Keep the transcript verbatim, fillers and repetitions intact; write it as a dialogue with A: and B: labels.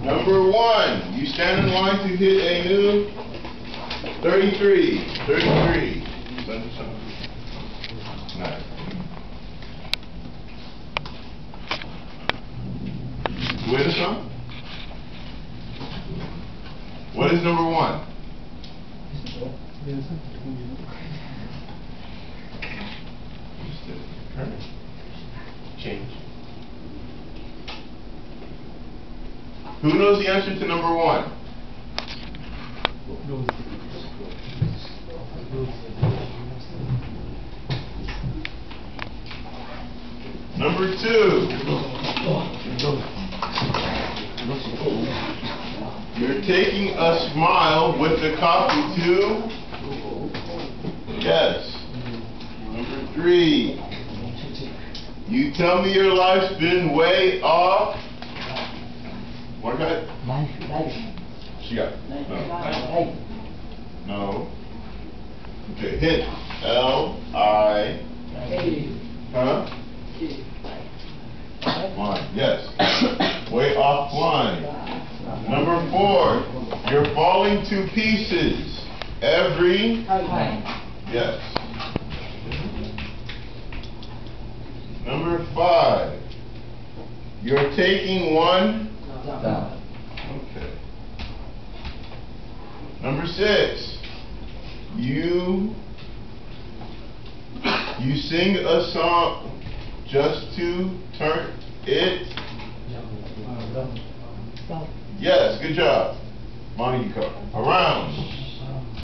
A: Number one, you stand in line to hit a new thirty-three. thirty-three. Nice. Wait a song? What is number one? Change. Who knows the answer to number one? Number two. You're taking a smile with the coffee too? Yes. Number three. You tell me your life's been way off. What got it? She got it. No. No. Okay, hint. L I Huh? Line. Yes. Way off line. Number four. You're falling to pieces. Every Yes. Number five. You're taking one Okay. Number six. You you sing a song just to turn it. Yes, good job. Monica. Around.